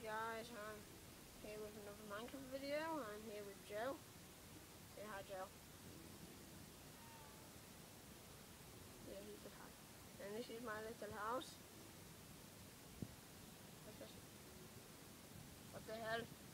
guys, I'm here with another Minecraft video. I'm here with Joe. Say hi, Joe. Yeah, he said hi. And this is my little house. What's this? What the hell?